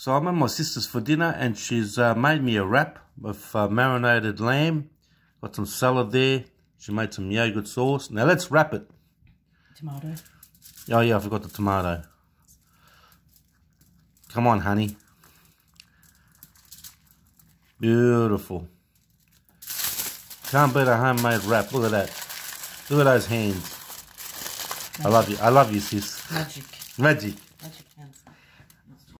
So I'm at my sister's for dinner and she's made me a wrap with marinated lamb. Got some salad there. She made some yogurt sauce. Now let's wrap it. Tomato. Oh yeah, I forgot the tomato. Come on, honey. Beautiful. Can't beat a homemade wrap. Look at that. Look at those hands. Magic. I love you. I love you, sis. Magic. Magic. Magic hands.